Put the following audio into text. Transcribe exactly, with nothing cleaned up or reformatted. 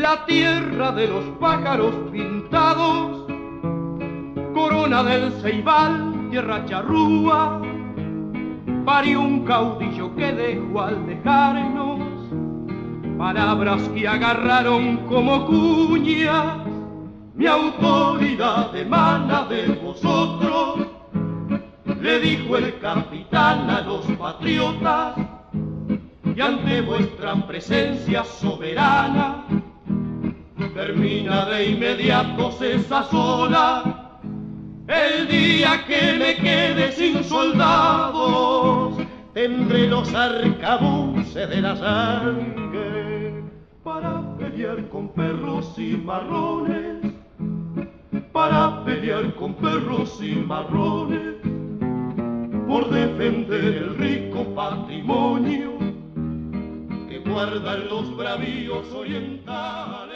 la tierra de los pájaros pintados, corona del Ceibal, tierra charrúa, parió un caudillo que dejó al dejarnos palabras que agarraron como cuñas. Mi autoridad emana de vosotros, le dijo el capitán a los patriotas, y ante vuestra presencia soberana termina de inmediato esa sola. El día que me quede sin soldados, tendré los arcabuces de la sangre para pelear con perros y marrones, para pelear con perros y marrones, por defender el rico patrimonio que guardan los bravíos orientales.